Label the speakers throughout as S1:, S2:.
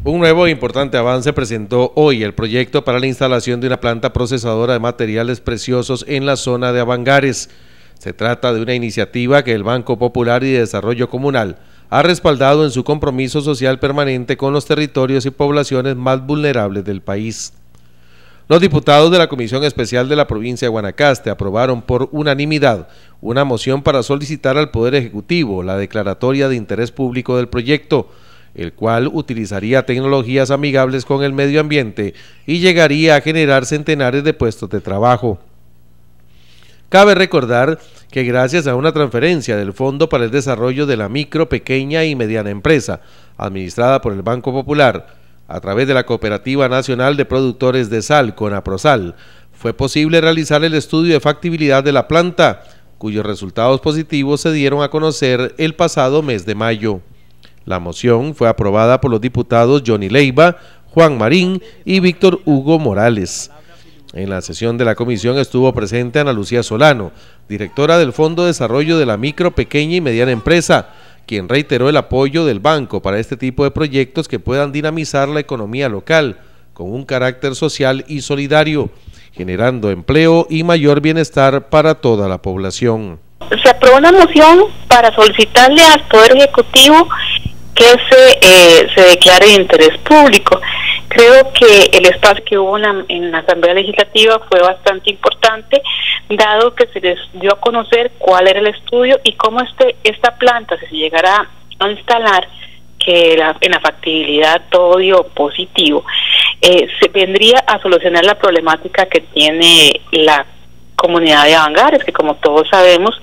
S1: Un nuevo e importante avance presentó hoy el proyecto para la instalación de una planta procesadora de materiales preciosos en la zona de Avangares. Se trata de una iniciativa que el Banco Popular y de Desarrollo Comunal ha respaldado en su compromiso social permanente con los territorios y poblaciones más vulnerables del país. Los diputados de la Comisión Especial de la provincia de Guanacaste aprobaron por unanimidad una moción para solicitar al Poder Ejecutivo la declaratoria de interés público del proyecto, el cual utilizaría tecnologías amigables con el medio ambiente y llegaría a generar centenares de puestos de trabajo. Cabe recordar que gracias a una transferencia del Fondo para el Desarrollo de la Micro, Pequeña y Mediana Empresa, administrada por el Banco Popular, a través de la Cooperativa Nacional de Productores de Sal, CONAPROSAL, fue posible realizar el estudio de factibilidad de la planta, cuyos resultados positivos se dieron a conocer el pasado mes de mayo. La moción fue aprobada por los diputados Johnny Leiva, Juan Marín y Víctor Hugo Morales. En la sesión de la comisión estuvo presente Ana Lucía Solano, directora del Fondo de Desarrollo de la Micro, Pequeña y Mediana Empresa, quien reiteró el apoyo del banco para este tipo de proyectos que puedan dinamizar la economía local con un carácter social y solidario, generando empleo y mayor bienestar para toda la población.
S2: Se aprobó una moción para solicitarle al Poder Ejecutivo que se declare de interés público. Creo que el espacio que hubo en la Asamblea Legislativa fue bastante importante, dado que se les dio a conocer cuál era el estudio y cómo esta planta, si se llegara a instalar, que en la factibilidad todo dio positivo, se vendría a solucionar la problemática que tiene la comunidad de Avangares, que como todos sabemos,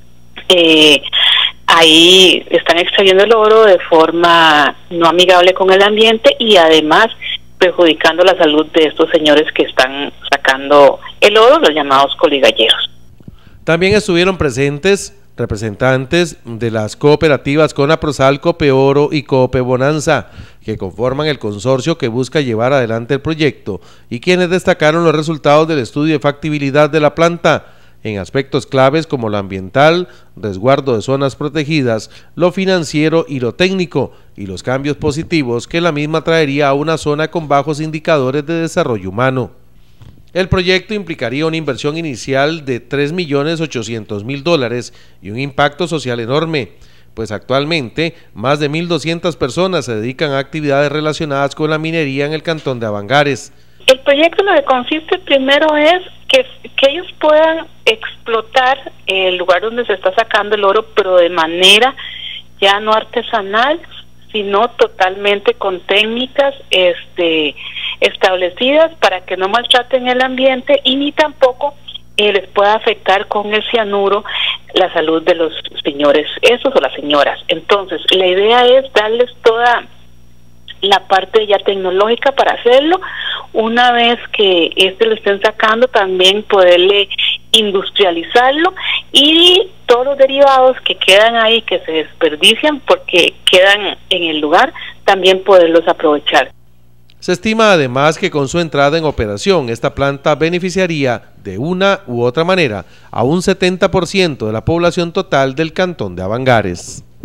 S2: ahí están extrayendo el oro de forma no amigable con el ambiente y además perjudicando la salud de estos señores que están sacando el oro, los llamados coligalleros.
S1: También estuvieron presentes representantes de las cooperativas CONAPROSAL, COPEORO y COPEBONANZA, que conforman el consorcio que busca llevar adelante el proyecto, y quienes destacaron los resultados del estudio de factibilidad de la planta, en aspectos claves como lo ambiental, resguardo de zonas protegidas, lo financiero y lo técnico, y los cambios positivos que la misma traería a una zona con bajos indicadores de desarrollo humano. El proyecto implicaría una inversión inicial de $3.800.000 y un impacto social enorme, pues actualmente más de 1.200 personas se dedican a actividades relacionadas con la minería en el cantón de Avangares.
S2: El proyecto lo que consiste primero es que ellos puedan explotar el lugar donde se está sacando el oro, pero de manera ya no artesanal, sino totalmente con técnicas establecidas para que no maltraten el ambiente y ni tampoco les pueda afectar con el cianuro la salud de los señores, esos o las señoras. Entonces, la idea es darles toda la parte ya tecnológica para hacerlo. Una vez que lo estén sacando, también poderle industrializarlo y todos los derivados que quedan ahí, que se desperdician porque quedan en el lugar, también poderlos aprovechar.
S1: Se estima además que con su entrada en operación, esta planta beneficiaría de una u otra manera a un 70% de la población total del cantón de Avangares.